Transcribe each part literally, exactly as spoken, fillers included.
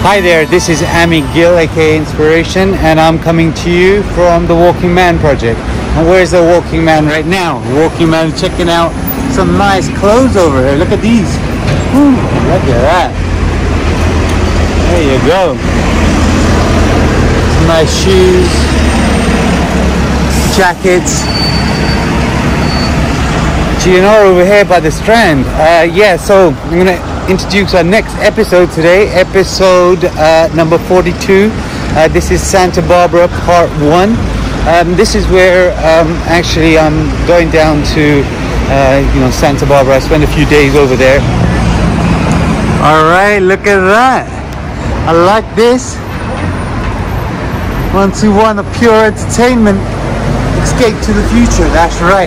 Hi there, this is Ami Gill, aka Inspiration, and I'm coming to you from the Walking Man project. And where's the Walking Man right now? The Walking Man is checking out some nice clothes over here. Look at these. Ooh, look at that. There you go. Some nice shoes, jackets. You know, over here by the Strand. Uh, yeah, so I'm gonna introduce our next episode today, episode uh, number forty-two. Uh, this is Santa Barbara part one. Um, this is where um, actually I'm going down to uh, you know, Santa Barbara. I spent a few days over there. All right, look at that. I like this. One two one, a pure entertainment. Escape to the future. That's right.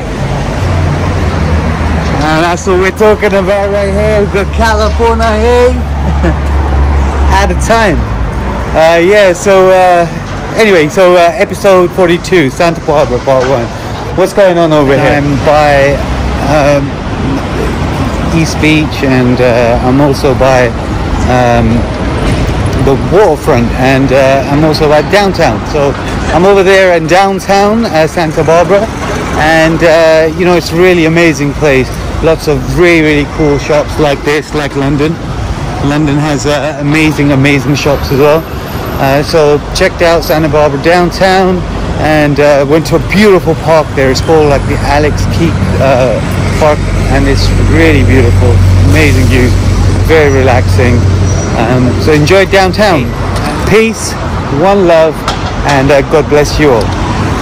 And that's what we're talking about right here. We've got California here. At a time. Uh, yeah, so uh, anyway, so uh, episode forty-two, Santa Barbara part one. What's going on over here? I'm by um, East Beach, and uh, I'm also by um, the waterfront, and uh, I'm also by downtown. So I'm over there in downtown uh, Santa Barbara, and uh, you know, it's a really amazing place. Lots of really, really cool shops like this, like London. London has uh, amazing, amazing shops as well. Uh, so checked out Santa Barbara downtown, and uh, went to a beautiful park there. It's called like the Alex Keek uh, Park, and it's really beautiful, amazing views, very relaxing. Um, so enjoy downtown. Peace, one love, and uh, God bless you all.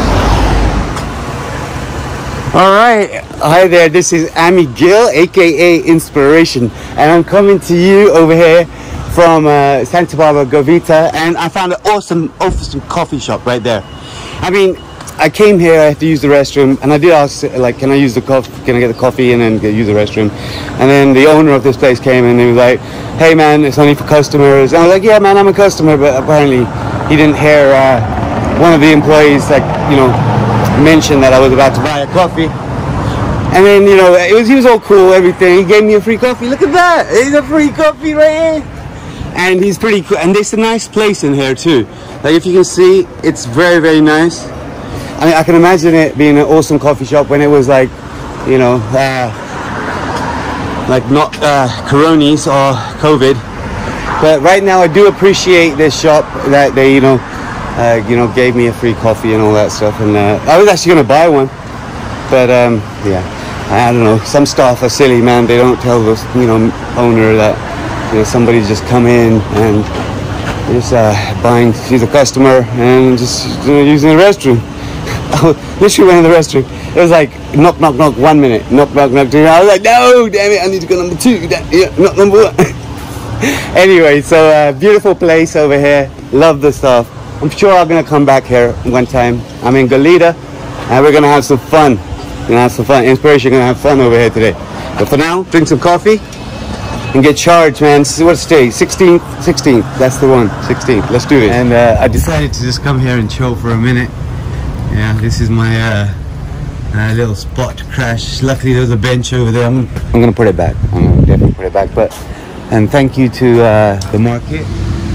All right, hi there, this is Ami Gill, aka Inspiration, and I'm coming to you over here from uh, Santa Barbara Goleta, and I found an awesome, awesome coffee shop right there. I mean, I came here, I had to use the restroom, and I did ask, like, can I use the coffee, can I get the coffee and then get, use the restroom? And then the owner of this place came and he was like, hey man, it's only for customers. And I was like, yeah man, I'm a customer, but apparently he didn't hear uh, one of the employees, like, you know, mentioned that I was about to buy a coffee. And then, you know, it was he was all cool, everything. He gave me a free coffee. Look at that. It's a free coffee right here. And he's pretty cool. And there's a nice place in here too. Like, if you can see, it's very, very nice. I mean, I can imagine it being an awesome coffee shop when it was like, you know, uh, like not uh, Coronis or COVID. But right now I do appreciate this shop that they, you know, Uh, you know, gave me a free coffee and all that stuff, and uh, I was actually going to buy one, but um, yeah, I don't know, some staff are silly, man. They don't tell the, you know, owner that, you know, somebody's just come in and just uh, buying, she's a customer and just, you know, using the restroom. I literally went in the restroom. It was like knock, knock, knock, one minute, knock, knock, knock, two. I was like, no, damn it, I need to go number two. That, yeah, not number one. Anyway, so uh, beautiful place over here. Love the stuff. I'm sure I'm gonna come back here one time. I'm in Goleta, and we're gonna have some fun. We're gonna have some fun. Inspiration, gonna have fun over here today. But for now, drink some coffee and get charged, man. This is what's today, sixteenth, sixteenth. That's the one, sixteenth. Let's do it. And uh, I decided to just come here and chill for a minute. Yeah, this is my uh, uh, little spot to crash. Luckily, there's a bench over there. I'm, I'm gonna put it back. I'm gonna definitely put it back. But and thank you to uh, the market.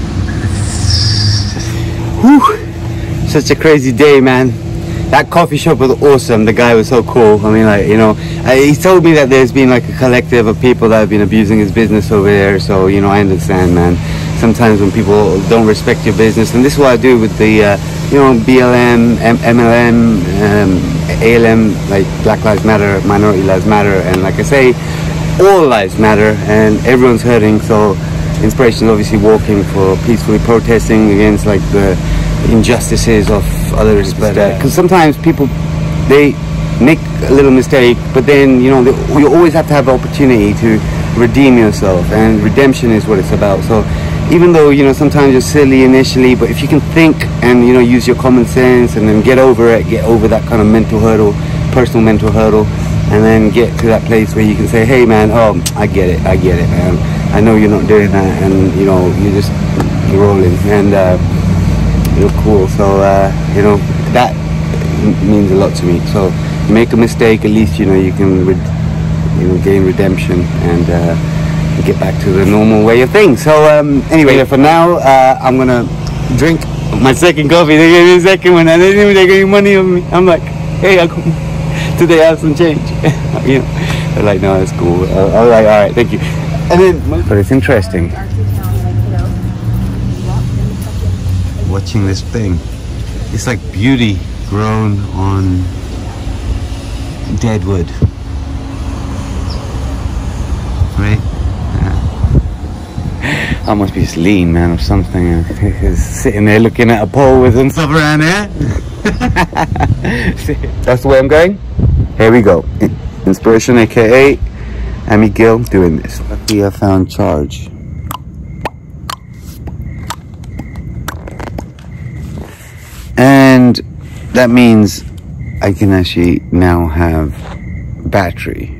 Whew, such a crazy day, man. That coffee shop was awesome. The guy was so cool. I mean, like, you know, uh, he told me that there's been like a collective of people that have been abusing his business over there. So, you know, I understand, man. Sometimes when people don't respect your business, and this is what I do with the, uh, you know, B L M, M L M, um, A L M, like Black Lives Matter, Minority Lives Matter, and like I say, all lives matter, and everyone's hurting. So Inspiration is obviously walking for peacefully protesting against like the injustices of others, but because uh, sometimes people, they make a little mistake, but then, you know, they, you always have to have the opportunity to redeem yourself, and redemption is what it's about. So even though, you know, sometimes you're silly initially, but if you can think and, you know, use your common sense and then get over it, get over that kind of mental hurdle, personal mental hurdle, and then get to that place where you can say, hey man, oh, I get it, I get it, man. I know you're not doing that, and, you know, you're just you're rolling, and uh, you're cool. So, uh, you know, that means a lot to me. So, make a mistake, at least, you know, you can, you know, gain redemption, and, uh, get back to the normal way of things. So um, anyway, for now, uh, I'm gonna drink my second coffee. They gave me a second one, and they didn't even take any money on me. I'm like, hey, Uncle, today I have some change. You know, they're like, no, that's cool. Uh, all right, all right, thank you. And then, but it's interesting watching this thing. It's like beauty grown on dead wood, right? I must be lean, man, or something. Sitting there looking at a pole with some stuff around there. That's the way I'm going. Here we go. Inspiration, aka Amy Gill, doing this. Luckily, I found charge. And that means I can actually now have battery.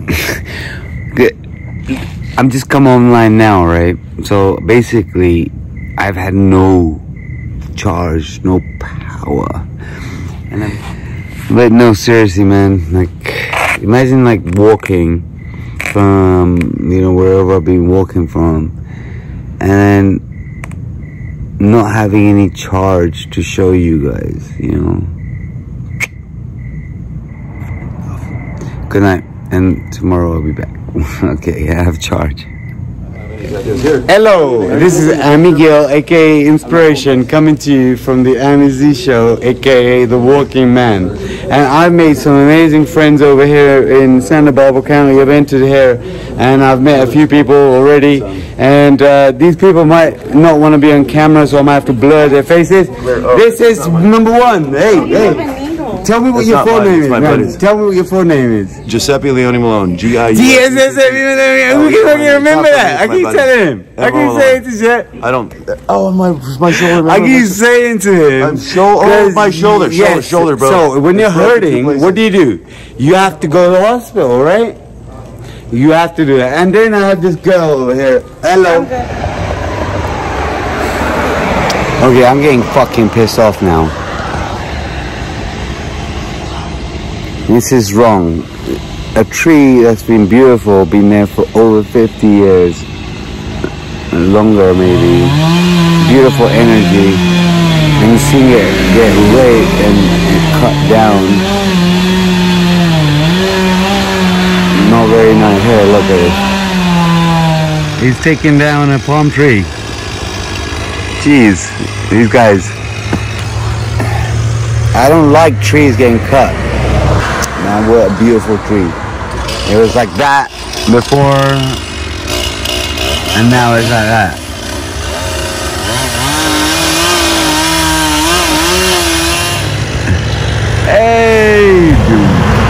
I'm just come online now, right? So basically, I've had no charge, no power. And then, but no, seriously, man. Like, imagine like walking from, you know, wherever I've been walking from, and then not having any charge to show you guys, you know. Good night, and tomorrow I'll be back. Okay, I have charge. Hello, this is Amy Gill, aka Inspiration, coming to you from the Amy Z Show, aka The Walking Man. And I've made some amazing friends over here in Santa Barbara County. I've entered here and I've met a few people already. And uh, these people might not want to be on camera, so I might have to blur their faces. This is number one. Hey, hey. Tell me what That's your full name is, man. Tell me what your full name is. Giuseppe Leone Malone. G I U. Giuseppe Leone. Who can remember that? I keep telling him. I keep saying to Jet. I don't. Oh, my my shoulder. I keep saying to him. I'm so. Oh, my shoulder. Shoulder, yes, shoulder, bro. So when you're hurting, what do you do? You have to go to the hospital, right? You have to do that. And then I have this girl over here. Hello. Okay, I'm getting fucking pissed off now. This is wrong. A tree that's been beautiful, been there for over fifty years, longer maybe. Beautiful energy, and you see it get raped and, and cut down. Not very nice. Here, look at it. He's taking down a palm tree. Jeez, these guys. I don't like trees getting cut. Man, what a beautiful tree. It was like that before, and now it's like that. Hey, dude.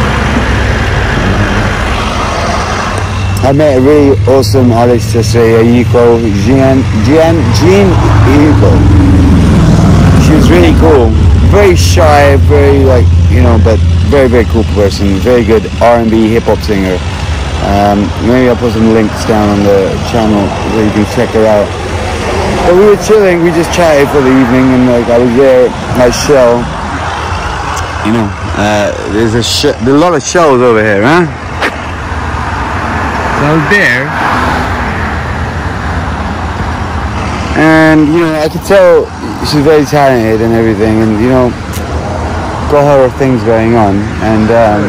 I met a really awesome artist, Jhené Aiko, Jhené Aiko. She was really cool. Very shy, very like, you know, but very, very cool person. Very good R and B hip hop singer. Um, maybe I'll put some links down on the channel so you can check her out. But we were chilling, we just chatted for the evening, and like I was there at my show. You know, uh, there's a, sh there's a lot of shows over here, huh? So I was there. And, you know, I could tell she's very talented and everything, and, you know, got her things going on, and, um...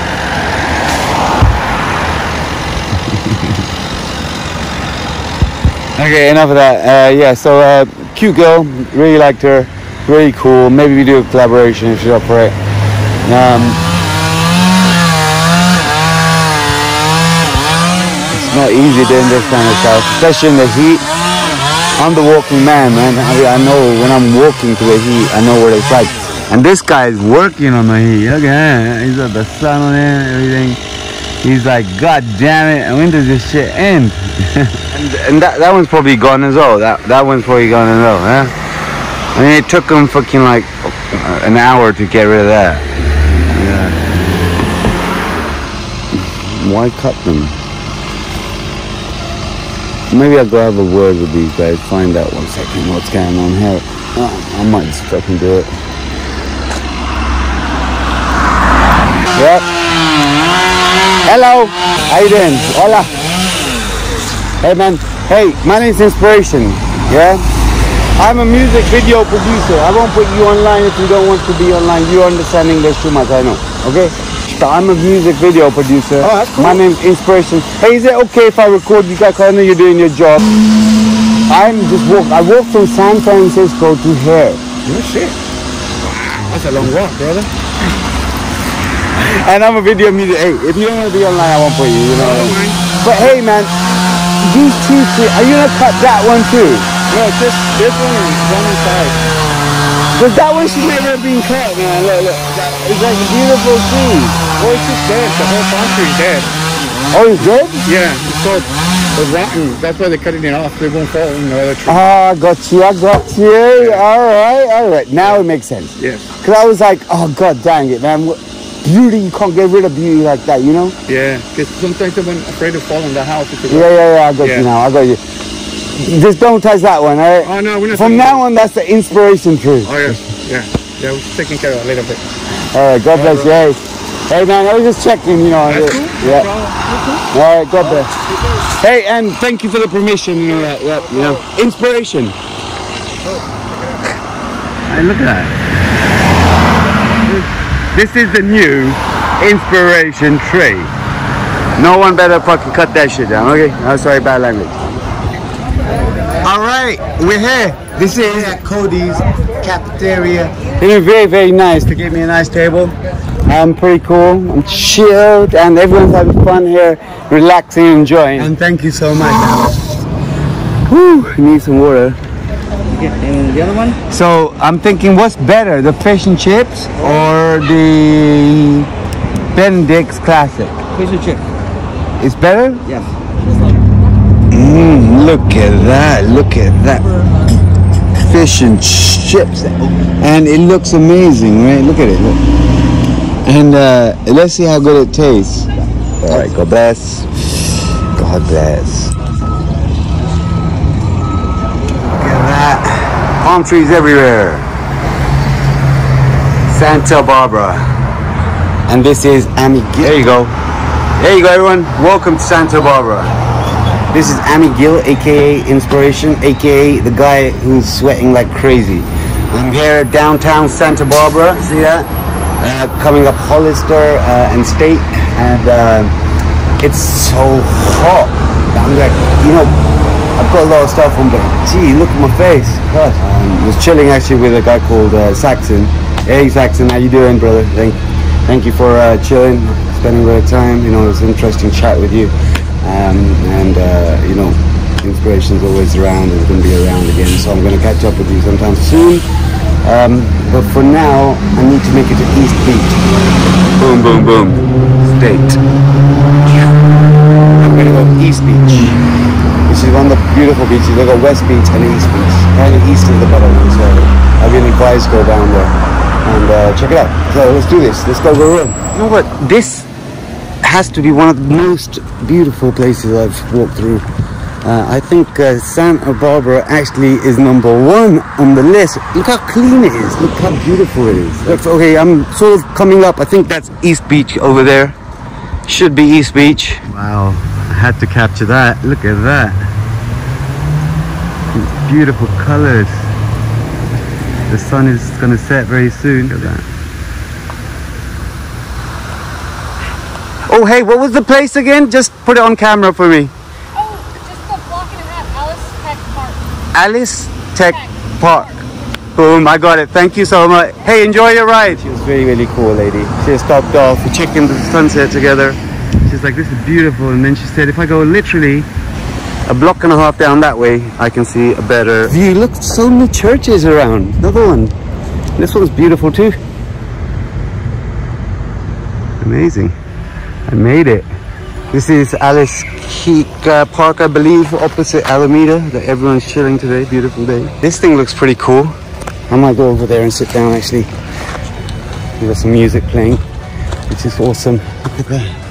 okay, enough of that. Uh, yeah, so, uh, cute girl, really liked her, really cool. Maybe we do a collaboration if she's up for it. Um... It's not easy doing this kind of stuff, especially in the heat. I'm the walking man, man. I mean, I know when I'm walking to the heat, I know what it's like. And this guy is working on the heat. Look at him. He's got the sun on him and everything. He's like, God damn it, when does this shit end? and and that, that one's probably gone as well. That that one's probably gone as well, huh? I mean, it took him fucking like an hour to get rid of that. Yeah. Why cut them? Maybe I'll go have a word with these guys, find out one second what's going on here. Oh, I might just fucking do it. Yep. Hello. How you doing? Hola. Hey man, hey, my name's Inspiration, yeah? I'm a music video producer. I won't put you online if you don't want to be online. You understand English too much, I know, okay? So I'm a music video producer. Oh, that's cool. My name's Inspiration. Hey, is it okay if I record you guys? I know you're doing your job. I'm just walk. I walked from San Francisco to here. Oh shit. Wow, that's a long walk, brother. And I'm a video music. Hey, if you don't want to be online, I won't put you, you know. But hey man, these two trees, are you gonna cut that one too? No, it's just this one and one inside. Because that one should never have been cut, man. Look, look. That, it's like a beautiful tree. Oh, it's just dead. The whole palm tree is dead. Oh, it's dead? Yeah, it's so it's rotten. That's why they're cutting it off. They won't fall in the other tree. Oh, I got you, I got you. All right, all right. Now it makes sense. Yeah. Because I was like, oh, god dang it, man. Beauty, you can't get rid of beauty like that, you know? Yeah, because sometimes I'm afraid to fall in the house. Yeah, yeah, yeah, I got yeah. you now, I got you. Just don't touch that one, all right? Oh, no, we're not. From now on, that's the Inspiration tree. Oh, yeah, yeah. Yeah, we're taking care of it a little bit. All right, God bless you. Hey, hey, man, I was just checking, you know. That's cool. Yeah. Cool. All right, God bless. Hey, and thank you for the permission, you know, that, yeah, you know. Inspiration. Hey, look at that. This is the new Inspiration tree. No one better fucking cut that shit down, okay? I'm sorry, bad language. All right, we're here. This is at Cody's cafeteria. They've been very, very nice to give me a nice table. I'm pretty cool. I'm chilled, and everyone's having fun here, relaxing, enjoying. And thank you so much. Whew, I need some water. And the other one? So I'm thinking, what's better, the fish and chips or the Benedict's Classic? Fish and chips. It's better? Yes. Mmm, look at that, look at that. Fish and chips. And it looks amazing, right? Look at it, look. And uh, let's see how good it tastes. All right, God bless. God bless. Look at that. Palm trees everywhere. Santa Barbara. And this is Amy. There you go. There you go, everyone. Welcome to Santa Barbara. This is Amy Gill, aka Inspiration, aka the guy who's sweating like crazy. I'm here at downtown Santa Barbara. See that? Uh, coming up Hollister uh, and State, and uh, it's so hot. I'm like, you know, I've got a lot of stuff on, but gee, look at my face. God. Um, I was chilling actually with a guy called uh, Saxon. Hey Saxon, how you doing, brother? Thank, thank you for uh, chilling, spending a bit of time. You know, it was an interesting chat with you. Um, and uh, you know, Inspiration's always around. It's going to be around again, so I'm going to catch up with you sometime soon. Um, but for now, I need to make it to East Beach. Boom, boom, boom. State. I'm going to go East Beach, which is one of the beautiful beaches. They got West Beach and East Beach. Kind of east is the better one, so I've been advised to go down there and uh, check it out. So let's do this. Let's go go in. You know what? This has to be one of the most beautiful places I've walked through. Uh, I think uh, Santa Barbara actually is number one on the list. Look how clean it is. Look how beautiful it is. Look, okay, I'm sort of coming up. I think that's East Beach over there. Should be East Beach. Wow, I had to capture that. Look at that. Beautiful colors. The sun is going to set very soon. Look at that. Oh, hey, what was the place again? Just put it on camera for me. Alice Tech Park. Boom, I got it. Thank you so much. Hey, enjoy your ride. She was really, really cool lady. She just stopped off. We're checking the sunset together. She's like, this is beautiful. And then she said, if I go literally a block and a half down that way, I can see a better view. Look, so many churches around. Another one. This one's beautiful too. Amazing. I made it. This is Alice Keek uh, Park, I believe, opposite Alameda, that everyone's chilling today. Beautiful day. This thing looks pretty cool. I might go over there and sit down actually. There's some music playing, which is awesome. Look at that.